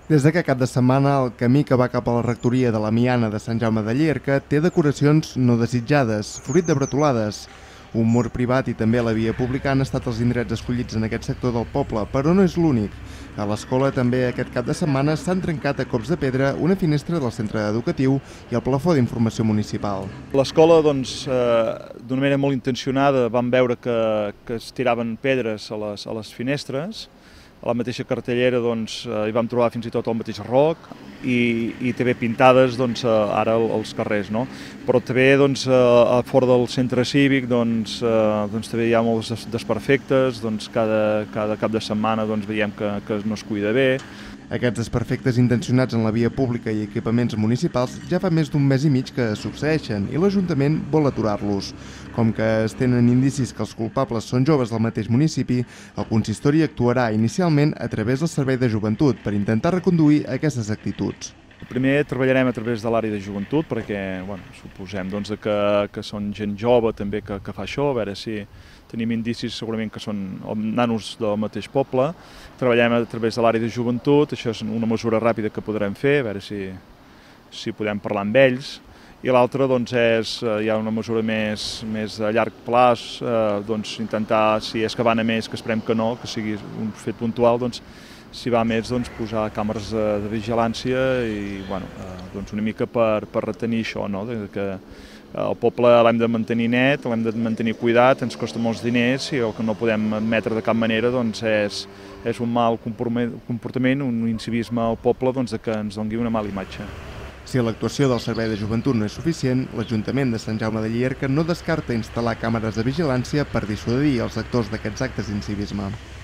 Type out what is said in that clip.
Des d'aquest cap de setmana, el camí que va cap a la rectoria de la Miana de Sant Jaume de Llierca té decoracions no desitjades, fruit de bretolades. Un mur privat i també la via pública han estat els indrets escollits en aquest sector del poble, però no és l'únic. A l'escola també aquest cap de setmana s'han trencat a cops de pedra una finestra del centre educatiu i el plafó d'informació municipal. L'escola, d'una manera molt intencionada, vam veure que es tiraven pedres a les finestres. A la mateixa cartellera hi vam trobar fins i tot el mateix roc i també pintades ara als carrers. No? Però també a fora del centre cívic també hi ha molts desperfectes, cada cap de setmana veiem que no es cuida bé. Aquests desperfectes intencionats en la via pública i equipaments municipals ja fa més d'un mes i mig que succeeixen i l'Ajuntament vol aturar-los. Com que es tenen indicis que els culpables són joves del mateix municipi, el consistori actuarà inicialment a través del Servei de Joventut per intentar reconduir aquestes actituds. Primer treballarem a través de l'àrea de joventut perquè suposem que són gent jove també que fa això, a veure si tenim indicis segurament que són nanos del mateix poble. Treballem a través de l'àrea de joventut, això és una mesura ràpida que podrem fer, a veure si podem parlar amb ells. I l'altra és ja una mesura més a llarg plaç, intentar, si és que van a més, que esperem que no, que sigui un fet puntual, si va més, posar càmeres de vigilància i una mica per retenir això, no? Que el poble l'hem de mantenir net, l'hem de mantenir cuidat, ens costa molts diners i el que no podem admetre de cap manera és un mal comportament, un incivisme al poble que ens doni una mala imatge. Si l'actuació del Servei de Joventut no és suficient, l'Ajuntament de Sant Jaume de Llierca no descarta instal·lar càmeres de vigilància per dissuadir els actors d'aquests actes d'incivisme.